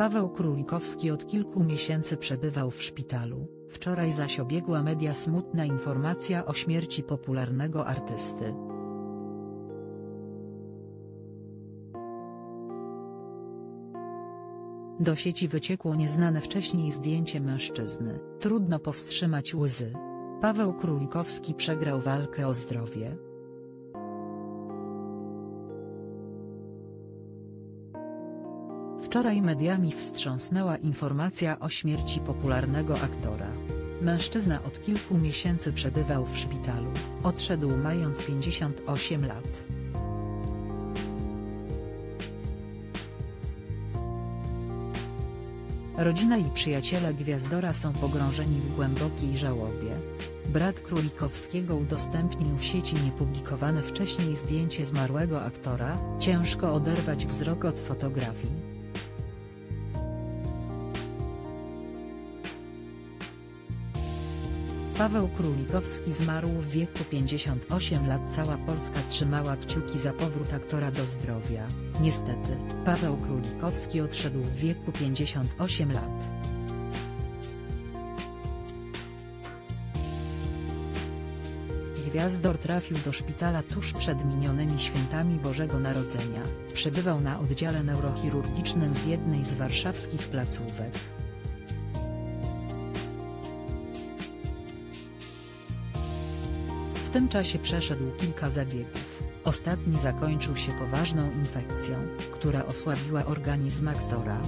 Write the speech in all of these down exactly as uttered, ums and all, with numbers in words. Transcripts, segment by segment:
Paweł Królikowski od kilku miesięcy przebywał w szpitalu, wczoraj zaś obiegła media smutna informacja o śmierci popularnego artysty. Do sieci wyciekło nieznane wcześniej zdjęcie mężczyzny. Trudno powstrzymać łzy. Paweł Królikowski przegrał walkę o zdrowie. Wczoraj mediami wstrząsnęła informacja o śmierci popularnego aktora. Mężczyzna od kilku miesięcy przebywał w szpitalu, odszedł mając pięćdziesiąt osiem lat. Rodzina i przyjaciele gwiazdora są pogrążeni w głębokiej żałobie. Brat Królikowskiego udostępnił w sieci niepublikowane wcześniej zdjęcie zmarłego aktora. Ciężko oderwać wzrok od fotografii. Paweł Królikowski zmarł w wieku pięćdziesiąt osiem lat. Cała Polska trzymała kciuki za powrót aktora do zdrowia. Niestety, Paweł Królikowski odszedł w wieku pięćdziesiąt osiem lat. Gwiazdor trafił do szpitala tuż przed minionymi świętami Bożego Narodzenia. Przebywał na oddziale neurochirurgicznym w jednej z warszawskich placówek. W tym czasie przeszedł kilka zabiegów. Ostatni zakończył się poważną infekcją, która osłabiła organizm aktora.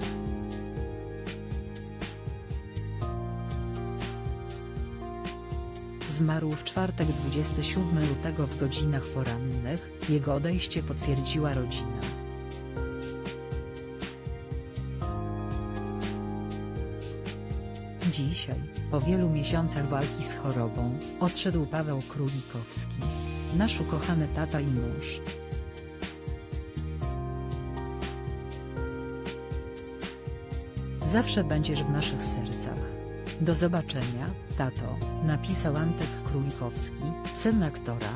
Zmarł w czwartek dwudziestego siódmego lutego w godzinach porannych. Jego odejście potwierdziła rodzina. Dzisiaj, po wielu miesiącach walki z chorobą, odszedł Paweł Królikowski. Nasz ukochany tata i mąż. Zawsze będziesz w naszych sercach. Do zobaczenia, tato, napisał Antek Królikowski, syn aktora.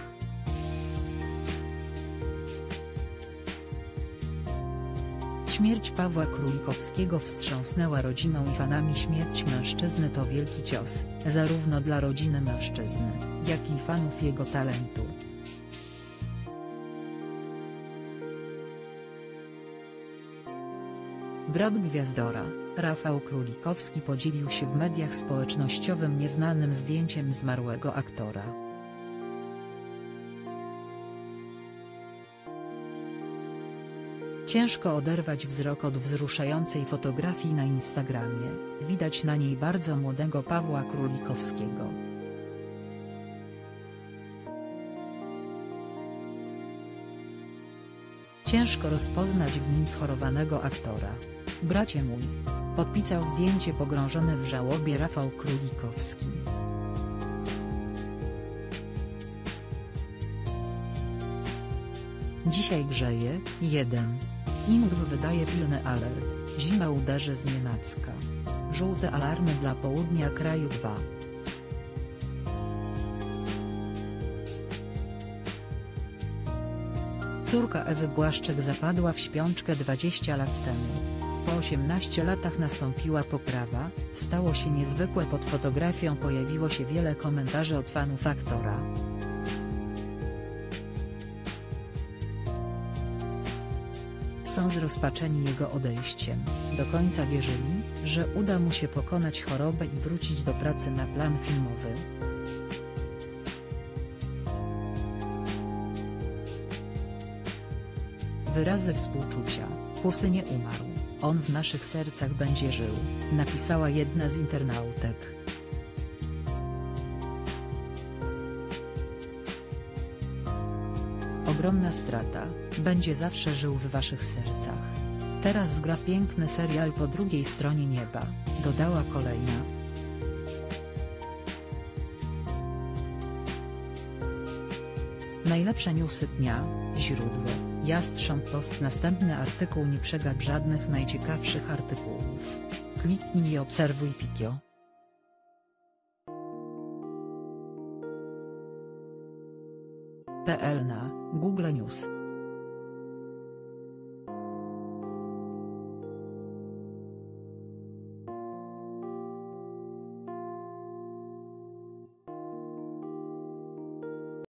Śmierć Pawła Królikowskiego wstrząsnęła rodziną i fanami. Śmierć mężczyzny to wielki cios, zarówno dla rodziny mężczyzny, jak i fanów jego talentu. Brat gwiazdora, Rafał Królikowski, podzielił się w mediach społecznościowych nieznanym zdjęciem zmarłego aktora. Ciężko oderwać wzrok od wzruszającej fotografii na Instagramie. Widać na niej bardzo młodego Pawła Królikowskiego. Ciężko rozpoznać w nim schorowanego aktora. Bracie mój. Podpisał zdjęcie pogrążony w żałobie Rafał Królikowski. Dzisiaj grzeje, jeden. Imgr wydaje pilny alert, zima uderzy znienacka. Żółte alarmy dla południa kraju. dwa. Córka Ewy Błaszczyk zapadła w śpiączkę dwadzieścia lat temu. Po osiemnastu latach nastąpiła poprawa, stało się niezwykłe. Pod fotografią pojawiło się wiele komentarzy od fanów aktora. Są zrozpaczeni jego odejściem. Do końca wierzyli, że uda mu się pokonać chorobę i wrócić do pracy na plan filmowy. Wyrazy współczucia. Pusy nie umarł, on w naszych sercach będzie żył, napisała jedna z internautek. Ogromna strata, będzie zawsze żył w waszych sercach. Teraz gra piękny serial Po drugiej stronie nieba, dodała kolejna. Najlepsze newsy dnia, źródło, Jastrząb Post. Następny artykuł. Nie przegap żadnych najciekawszych artykułów. Kliknij i obserwuj Pikio. kropka pe el na Google News.